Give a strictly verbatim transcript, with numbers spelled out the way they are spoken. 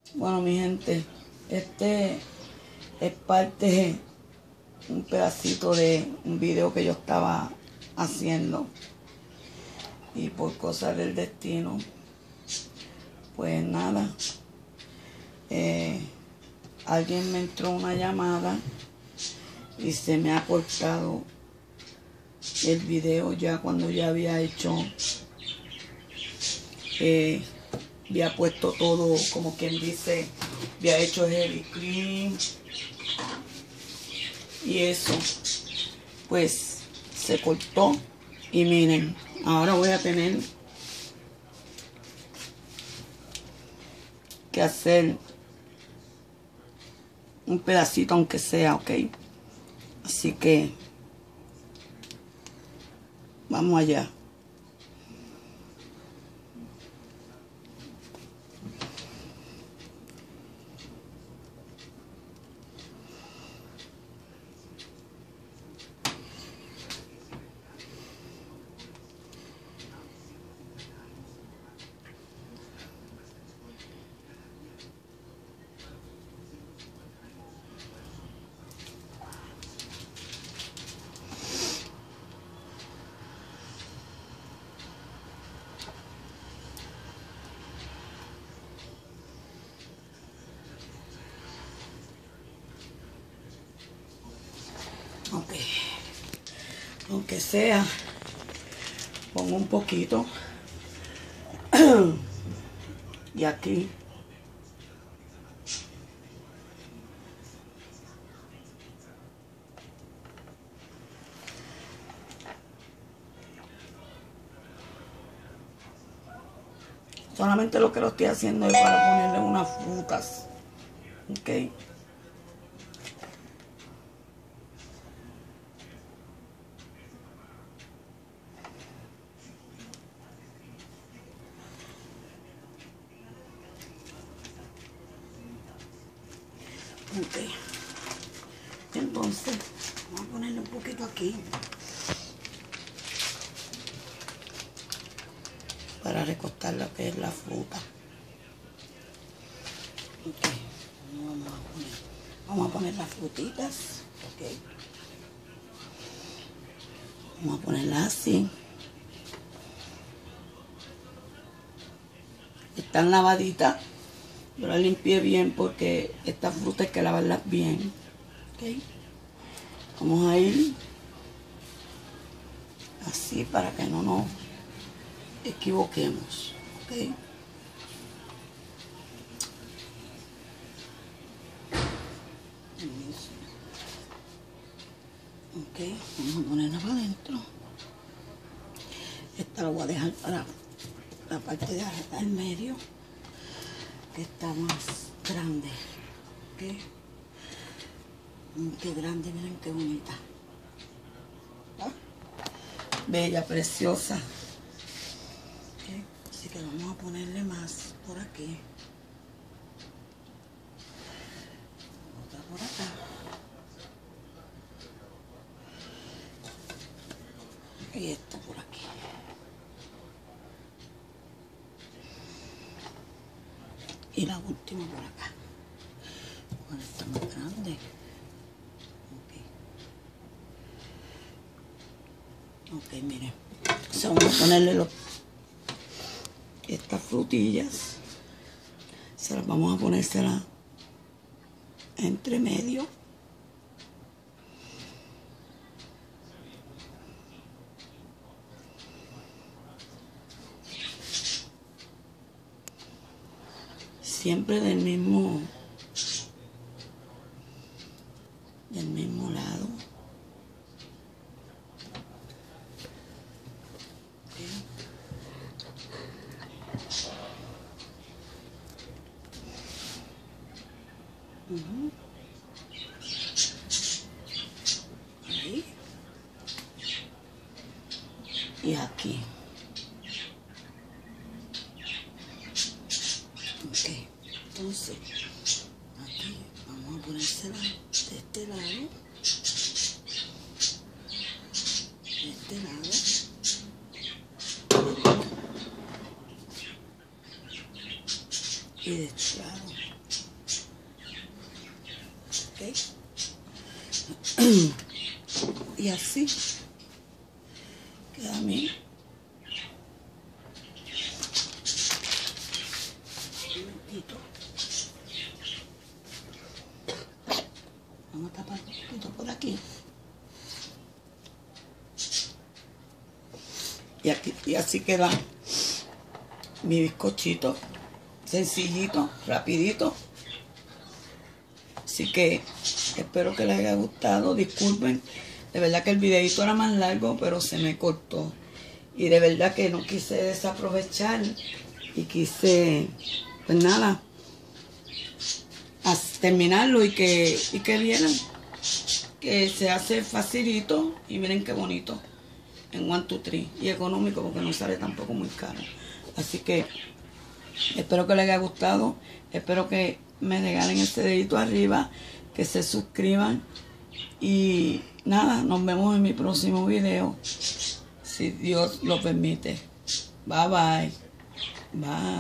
Bueno, mi gente, este es parte, un pedacito de un video que yo estaba haciendo. Y por cosas del destino, pues nada, eh, alguien me entró una llamada y se me ha cortado el video ya cuando ya había hecho, eh, había puesto todo, como quien dice, había hecho heavy clean y eso, pues se cortó. Y miren, ahora voy a tener que hacer un pedacito aunque sea, ok. Así que vamos allá. Ok, aunque sea, pongo un poquito. Y aquí solamente lo que lo estoy haciendo es para ponerle unas frutas, ok. Ok, entonces vamos a ponerle un poquito aquí para recortar lo que es la fruta. Ok, vamos a poner, vamos a poner las frutitas, ok. Vamos a ponerlas así. Están lavaditas. Yo las limpié bien porque estas frutas hay que lavarlas bien, ok. Vamos a ir así para que no nos equivoquemos, ok. Ok, vamos a ponerla para adentro. Esta la voy a dejar para la parte de arriba, en medio, que está más grande, ok. Qué grande, miren qué bonita. ¿Ah? Bella, preciosa. Okay. Así que vamos a ponerle más por aquí. Otra por acá. Y esta por aquí. Y la última por acá. Bueno, está más grande. Ok, miren, so, vamos a ponerle los, estas frutillas, se las vamos a ponérselas entre medio. Siempre del mismo, del mismo lado. Uh-huh. Ahí. Y aquí. Ok, entonces aquí vamos a ponérsela de este lado, de este lado, y de este lado. ¿ok? Y así queda mi un momentito. Vamos a tapar un poquito por aquí. Y, aquí, y así queda mi bizcochito, sencillito, rapidito. Así que espero que les haya gustado. Disculpen, de verdad que el videito era más largo, pero se me cortó. Y de verdad que no quise desaprovechar y quise, pues nada, terminarlo y que, y que vieran que se hace facilito y miren qué bonito. En one, two, three. Y económico porque no sale tampoco muy caro. Así que espero que les haya gustado. Espero que me regalen ese dedito arriba. Que se suscriban. Y nada, nos vemos en mi próximo video. Si Dios lo permite. Bye bye. Bye.